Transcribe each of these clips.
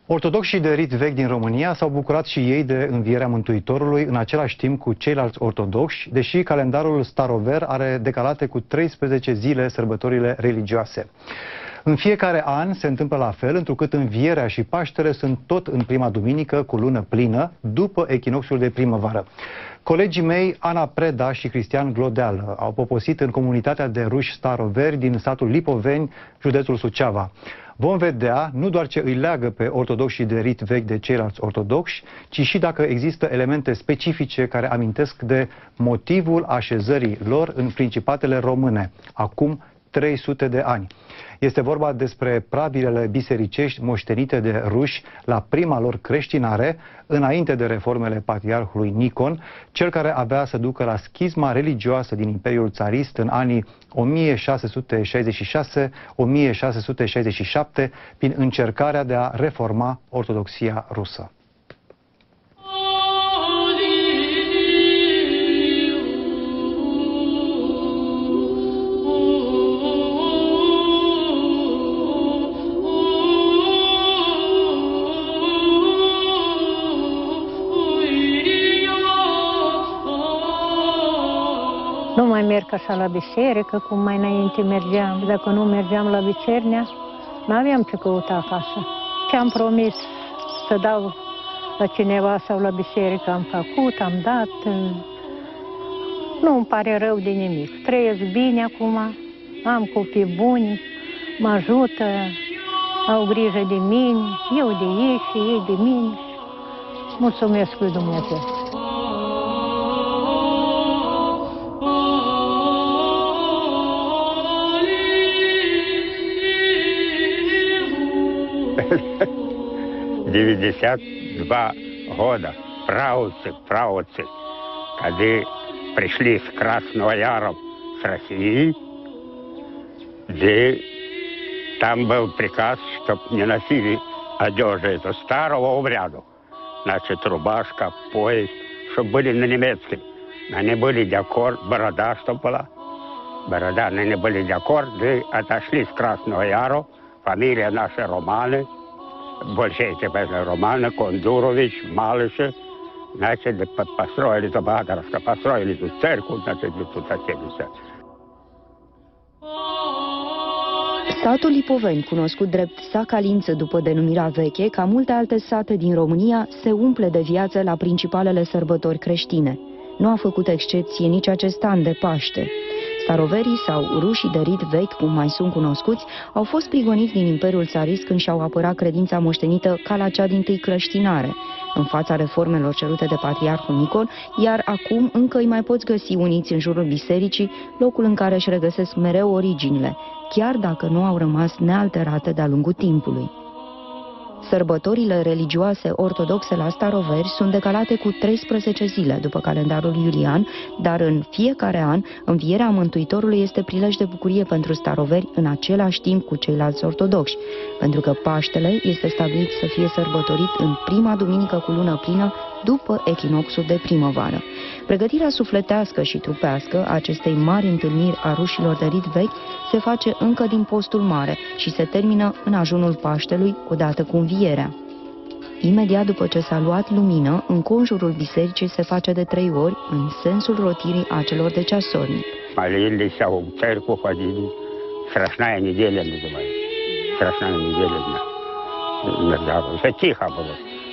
Ortodoxii de rit vechi din România s-au bucurat și ei de învierea Mântuitorului în același timp cu ceilalți ortodoxi, deși calendarul starover are decalate cu 13 zile sărbătorile religioase. În fiecare an se întâmplă la fel, întrucât învierea și Paștele sunt tot în prima duminică cu lună plină, după echinocțiul de primăvară. Colegii mei, Ana Preda și Cristian Glodeală, au poposit în comunitatea de ruși staroveri din satul Lipoveni, județul Suceava. Vom vedea nu doar ce îi leagă pe ortodoxii de rit vechi de ceilalți ortodoxi, ci și dacă există elemente specifice care amintesc de motivul așezării lor în principatele române, acum 300 de ani. Este vorba despre pravilele bisericești moștenite de ruși la prima lor creștinare, înainte de reformele patriarhului Nicon, cel care avea să ducă la schisma religioasă din Imperiul Țarist în anii 1666-1667, prin încercarea de a reforma ortodoxia rusă. Nu mai merg așa la biserică, cum mai înainte mergeam. Dacă nu mergeam la Vicernea, n-aveam ce căuta acasă. Ce-am promis să dau la cineva sau la biserică am făcut, am dat. Nu îmi pare rău de nimic. Trăiesc bine acum, am copii buni, mă ajută, au grijă de mine, eu de ei și ei de mine. Mulțumesc lui Dumnezeu. Два года правоцы, когда пришли с Красного Яра с России, где там был приказ, чтобы не носили одежды это старого обряда. Значит, рубашка, пояс, чтобы были на немецком. Они были декор, борода, чтобы была. Борода, они были декор, где отошли с Красного Яра, фамилия наша Романы, большие теперь Романы, Кондурович, Малыши, значит, построили тут Бадаровска, построили тут церковь, значит, тут оселись. Satul Lipoveni, cunoscut drept Sacalință după denumirea veche, ca multe alte sate din România, se umple de viață la principalele sărbători creștine. Nu a făcut excepție nici acest an de Paște. Staroverii sau rușii de rit vechi, cum mai sunt cunoscuți, au fost prigoniți din Imperiul Țarist când și-au apărat credința moștenită ca la cea dintâi creștinare, în fața reformelor cerute de patriarhul Nicon, iar acum încă îi mai poți găsi uniți în jurul bisericii, locul în care își regăsesc mereu originile, chiar dacă nu au rămas nealterate de-a lungul timpului. Sărbătorile religioase ortodoxe la staroveri sunt decalate cu 13 zile după calendarul iulian, dar în fiecare an, învierea Mântuitorului este prilej de bucurie pentru staroveri în același timp cu ceilalți ortodoxi, pentru că Paștele este stabilit să fie sărbătorit în prima duminică cu lună plină după echinocțul de primăvară. Pregătirea sufletească și trupească a acestei mari întâlniri a rușilor de rit vechi se face încă din postul mare și se termină în ajunul Paștelui, odată cu învierea. Imediat după ce s-a luat lumină, înconjurul bisericii se face de 3 ori, în sensul rotirii acelor de ceasornic. Молились, а в церковь ходили. Страшная неделя называется. Страшная неделя. Все тихо было.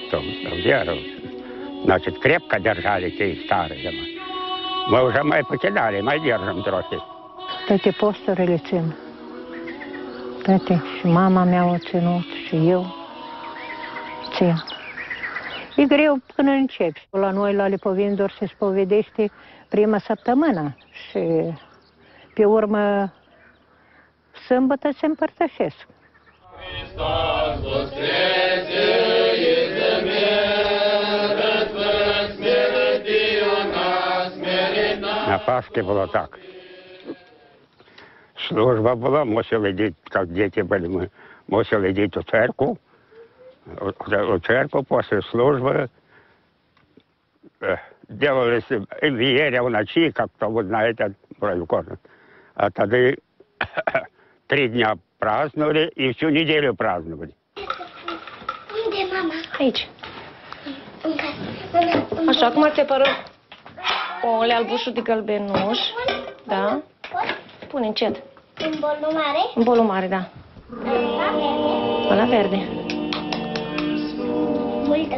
Значит, крепко держали те старые. Мы уже покидали, мы держим трохи. Toate posturile țin. Toate. Și mama mea o ținut și eu țin. E greu până începi. La noi, la Lipoveni, doar se spovedește prima săptămână și pe urmă sâmbătă se împărtășesc. На Пасхе было так. Служба была, мусил идти, как дети были, мы мусил идти в церковь. В церковь после службы делались вееря в ночи, как-то, вы знаете, а тогда 3 дня праздновали и всю неделю праздновали. mama? Aici. În casă. Așa, acum separăm ouăle albușul de gălbenuș. Da? Pune încet. În bolul mare? În bolul mare, da. La verde. Multă.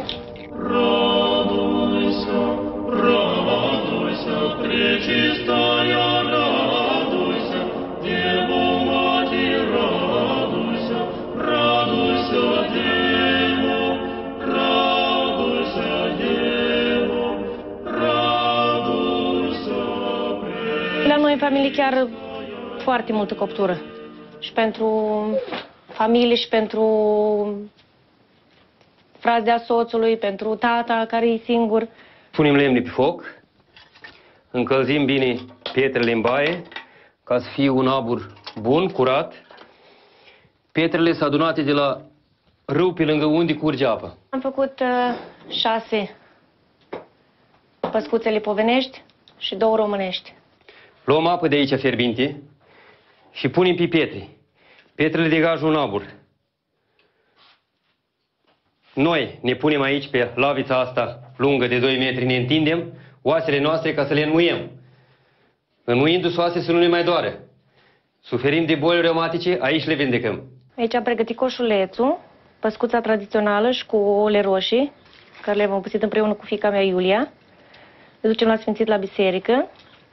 La noi în familie chiar foarte multă coptură. Și pentru familie și pentru frazdea soțului, pentru tata care e singur. Punem lemne pe foc, încălzim bine pietrele în baie, ca să fie un abur bun, curat. Pietrele sunt adunate de la râu pe lângă unde curge apă. Am făcut 6 păscuțe lipovenești și 2 românești. Luăm apă de aici fierbinte și punem pe pietre. Pietrele degajă un abur. Noi ne punem aici pe lavița asta lungă de 2 metri, ne întindem oasele noastre ca să le înmuiem. Înmuindu-se oase să nu ne mai doare. Suferim de boli reumatice, aici le vindecăm. Aici am pregătit coșulețul, păscuța tradițională și cu ouăle roșii, care le-am păsit împreună cu fiica mea Iulia. Le ducem la Sfințit la biserică.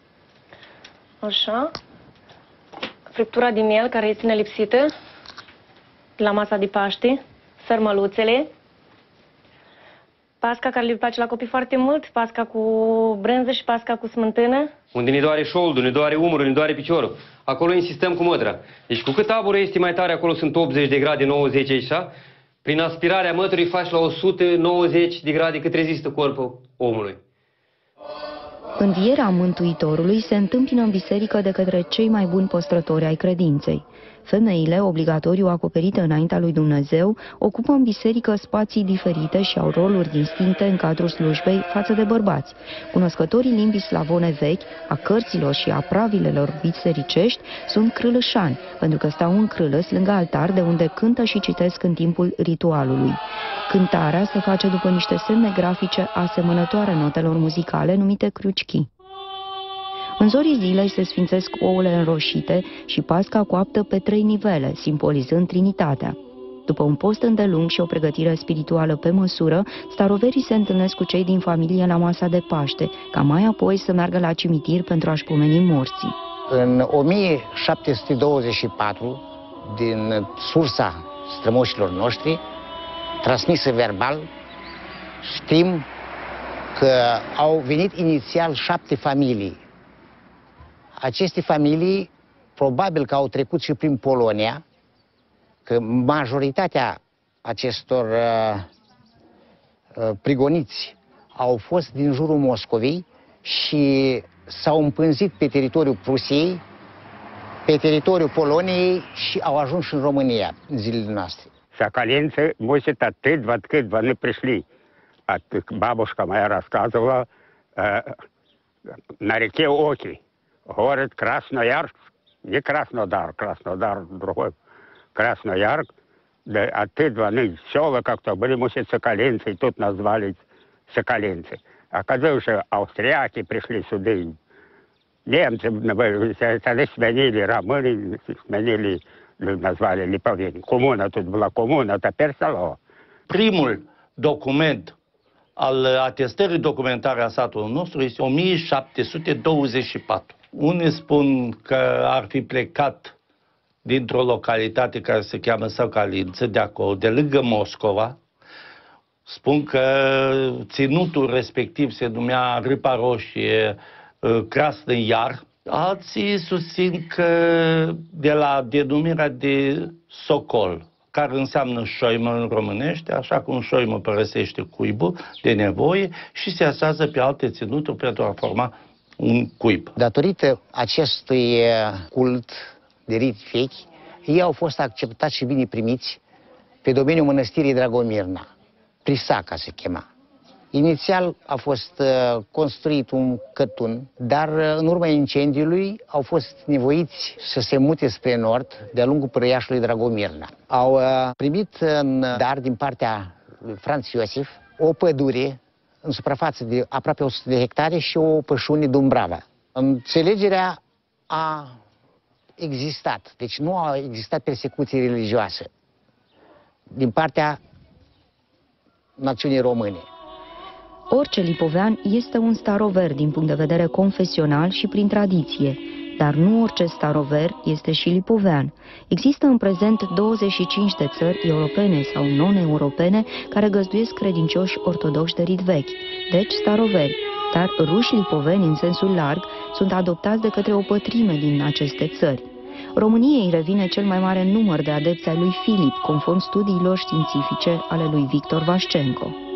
Așa. Friptura de miel, care este nelipsită, la masa de Paște. Sărmăluțele. Pasca, care le place la copii foarte mult, pasca cu brânză și pasca cu smântână. Unde ne doare șoldul, ne doare umărul, ne doare piciorul. Acolo insistăm cu mătura. Deci cu cât aburul este mai tare, acolo sunt 80 de grade, 90 așa, prin aspirarea măturii faci la 190 de grade cât rezistă corpul omului. Învierea Mântuitorului se întâmplă în biserică de către cei mai buni păstrători ai credinței. Femeile, obligatoriu acoperite înaintea lui Dumnezeu, ocupă în biserică spații diferite și au roluri distincte în cadrul slujbei față de bărbați. Cunoscătorii limbii slavone vechi, a cărților și a pravilelor bisericești sunt crâlășani, pentru că stau în crâlăs lângă altar de unde cântă și citesc în timpul ritualului. Cântarea se face după niște semne grafice asemănătoare notelor muzicale numite crucichii. În zorii zilei se sfințesc ouăle înroșite și pasca coaptă pe 3 nivele, simbolizând Trinitatea. După un post îndelung și o pregătire spirituală pe măsură, staroverii se întâlnesc cu cei din familie la masa de Paște, ca mai apoi să meargă la cimitir pentru a-și pomeni morții. În 1724, din sursa strămoșilor noștri, transmisă verbal, știm că au venit inițial 7 familii. Aceste familii, probabil că au trecut și prin Polonia, că majoritatea acestor prigoniți au fost din jurul Moscovei și s-au împânzit pe teritoriul Prusiei, pe teritoriul Poloniei și au ajuns și în România în zilele noastre. Соколенцы мусят откуда не пришли. Бабушка моя рассказывала на реке Оки. Город Красноярск, не Краснодар, Краснодар другой, Красноярск, да оттуда они села как-то были, мусят соколенцы, и тут назвались соколенцы. А когда уже австрияки пришли сюда, немцы сменили, румыны сменили, назвали Липовень. Комуна тут была, комуна, теперь село. Primul document al atestării documentare a satului nostru este 1724. Unii spun că ar fi plecat dintr-o localitate care se cheamă Săcalință, de acolo, de lângă Moscova. Spun că ținutul respectiv se numea Râpa Roșie, Krasny Iar. Alții susțin că de la denumirea de Socol, care înseamnă șoimă în românește, așa cum șoimă părăsește cuibul de nevoie și se asează pe alte ținuturi pentru a forma un cuib. Datorită acestui cult de rit vechi, ei au fost acceptați și bine primiți pe domeniul mănăstirii Dragomirna. Prisaca se chema. Inițial a fost construit un cătun, dar în urma incendiului au fost nevoiți să se mute spre nord de-a lungul părăiașului Dragomirna. Au primit în dar din partea lui Franz Iosif, o pădure în suprafață de aproape 100 de hectare și o pășune Dumbrava. Înțelegerea a existat, deci nu a existat persecuție religioasă din partea națiunii române. Orice lipovean este un starover din punct de vedere confesional și prin tradiție, dar nu orice starover este și lipovean. Există în prezent 25 de țări europene sau non-europene care găzduiesc credincioși ortodoxi de rit vechi, deci staroveri, dar ruși lipoveni în sensul larg sunt adoptați de către o pătrime din aceste țări. României revine cel mai mare număr de adepți ai lui Filip, conform studiilor științifice ale lui Victor Vașcenco.